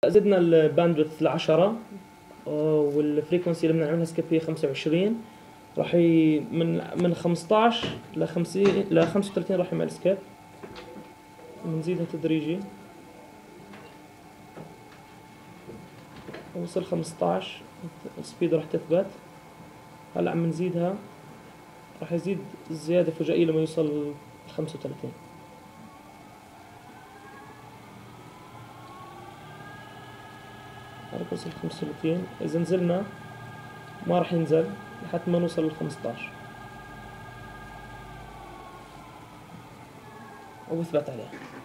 زدنا الباندوث ل10 والفريكونسي اللي بدنا نعملها سكيب هي 25. راح من 15 ل 50 ل 35 راح يعمل سكيب، بنزيدها تدريجي. وصل 15 السبيد راح تثبت. هلا عم نزيدها، راح يزيد زيادة فجائية لما يوصل 35. هلا وصل 35. إذا نزلنا ما راح ينزل لحد ما نوصل ل 15 وثبت عليه.